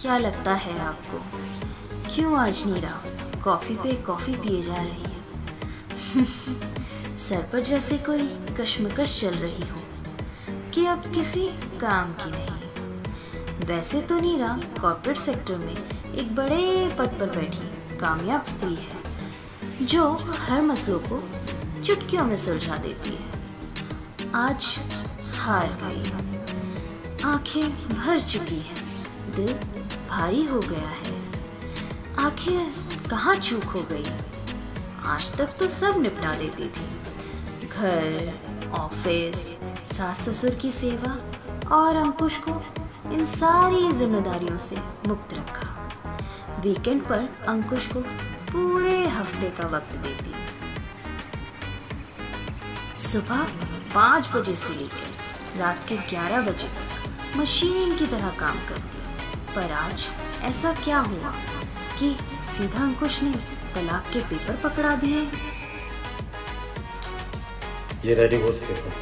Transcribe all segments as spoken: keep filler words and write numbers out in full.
क्या लगता है आपको, क्यों आज नीरा कॉफी पे कॉफी पिए जा रही है? सर पर जैसे कोई कश्मकश चल रही हो कि अब किसी काम की नहीं। वैसे तो नीरा कॉर्पोरेट सेक्टर में एक बड़े पद पर बैठी कामयाब स्त्री है जो हर मसलों को चुटकियों में सुलझा देती है। आज हार गई, आंखें भर चुकी है, दिल भारी हो गया है। आखिर कहाँ चूक हो गई? आज तक तो सब निपटा देती थी, घर, ऑफिस, सास ससुर की सेवा, और अंकुश को इन सारी जिम्मेदारियों से मुक्त रखा। वीकेंड पर अंकुश को पूरे हफ्ते का वक्त देती। सुबह पाँच बजे से लेकर रात के ग्यारह बजे तक मशीन की तरह काम करती। पर आज ऐसा क्या हुआ कि सीधा अंकुश ने तलाक के पेपर पकड़ा दिए? ये रेडी हो सके।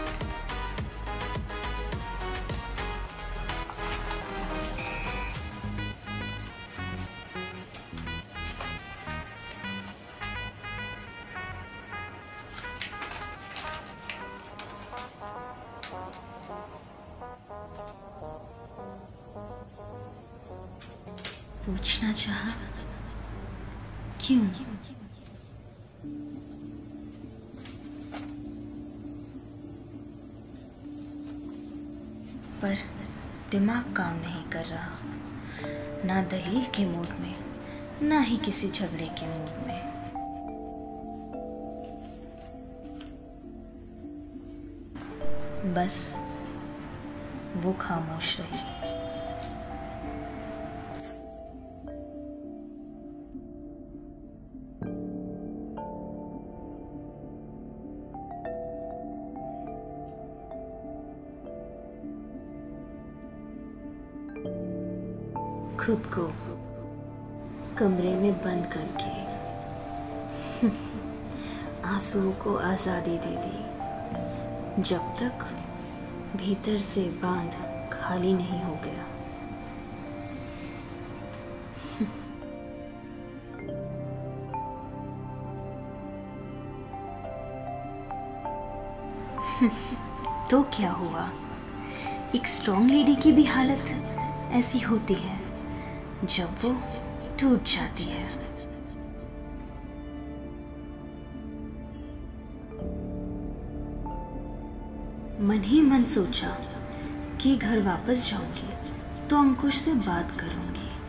पूछना चाहा, क्यों? पर दिमाग काम नहीं कर रहा, ना दलील के मूड में, ना ही किसी झगड़े के मूड में। बस वो खामोश रही। खुद को कमरे में बंद करके आंसुओं को आज़ादी दे दी, जब तक भीतर से बांध खाली नहीं हो गया। तो क्या हुआ? एक स्ट्रॉन्ग लेडी की भी हालत ऐसी होती है जब वो टूट जाती है। मन ही मन सोचा कि घर वापस जाऊंगी तो अंकुश से बात करूंगी।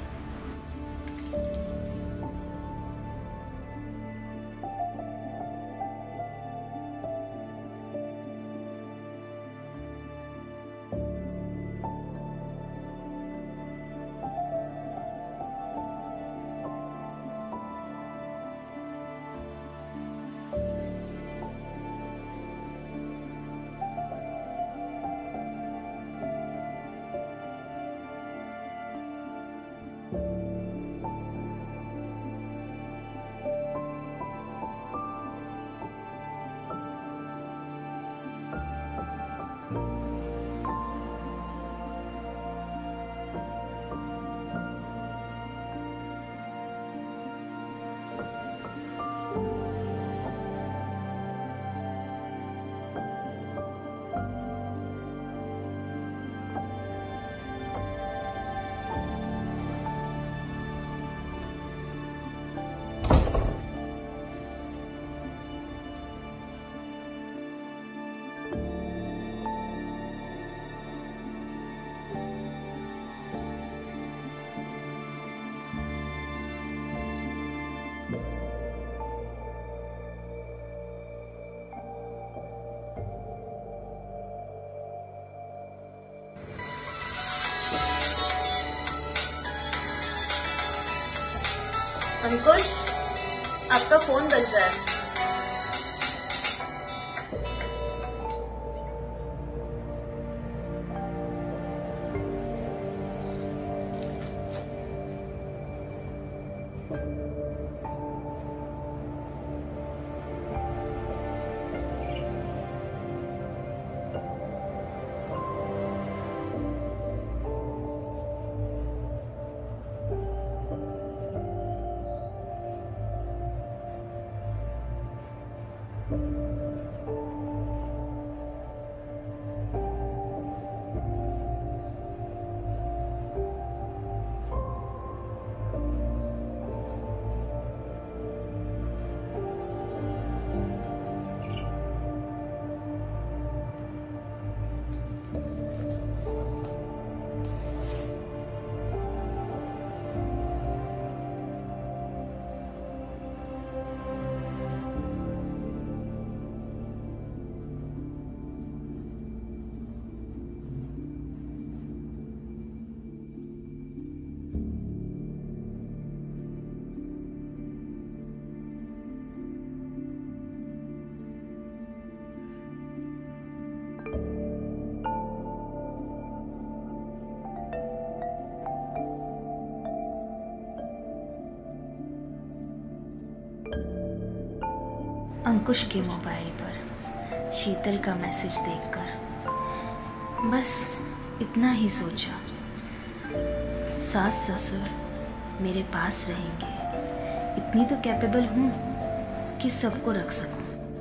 अंकुश, आपका फोन बज रहा है। अंकुश के मोबाइल पर शीतल का मैसेज देखकर बस इतना ही सोचा, सास ससुर मेरे पास रहेंगे, इतनी तो कैपेबल हूँ कि सबको रख सकूं।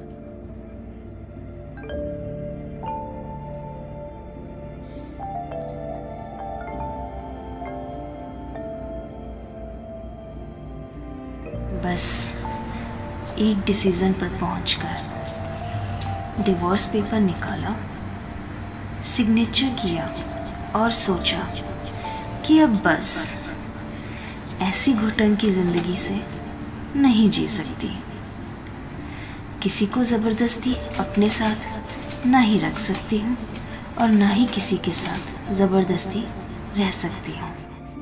बस एक डिसीजन पर पहुंचकर डिवोर्स पेपर निकाला, सिग्नेचर किया और सोचा कि अब बस ऐसी घुटन की जिंदगी से नहीं जी सकती। किसी को जबरदस्ती अपने साथ ना ही रख सकती हूँ और ना ही किसी के साथ जबरदस्ती रह सकती हूँ।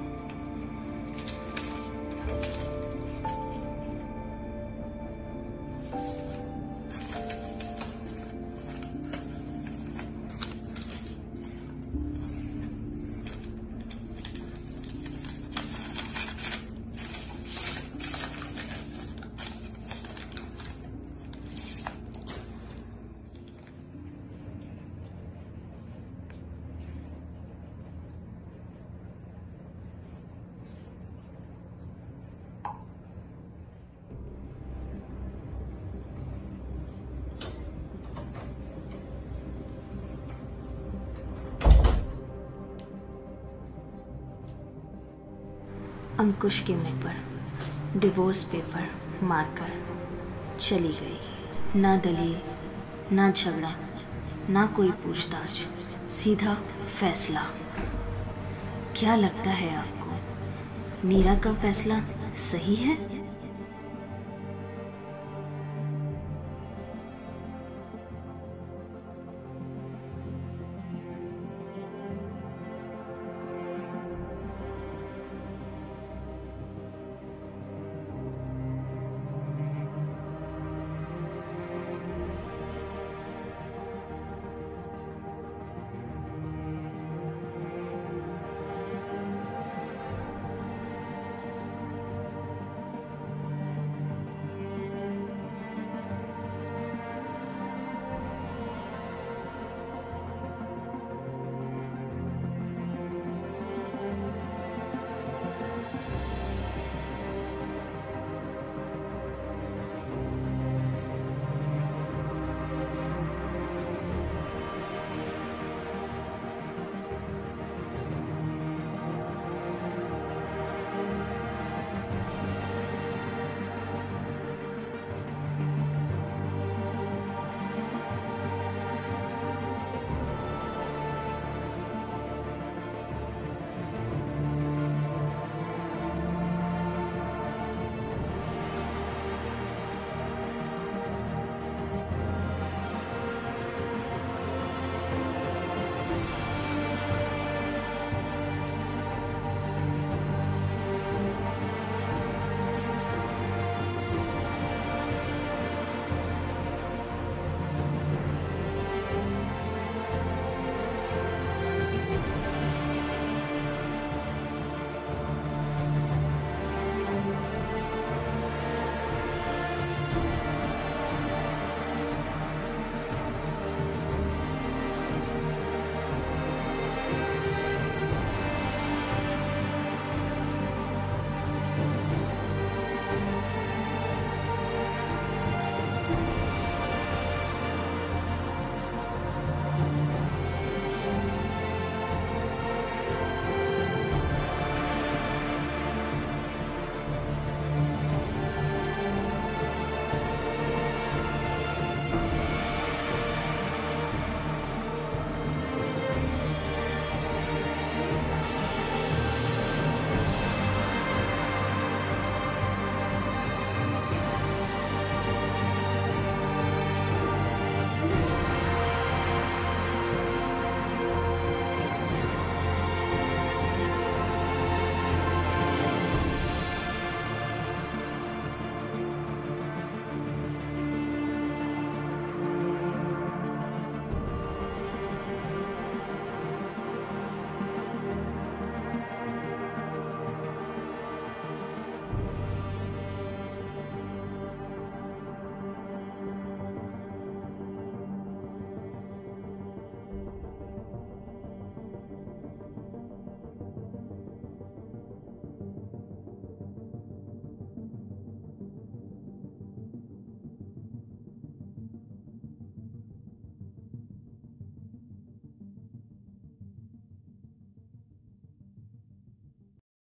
अंकुश के मुंह पर डिवोर्स पेपर मारकर चली गई। ना दलील, ना झगड़ा, ना कोई पूछताछ, सीधा फैसला। क्या लगता है आपको, नीरा का फैसला सही है?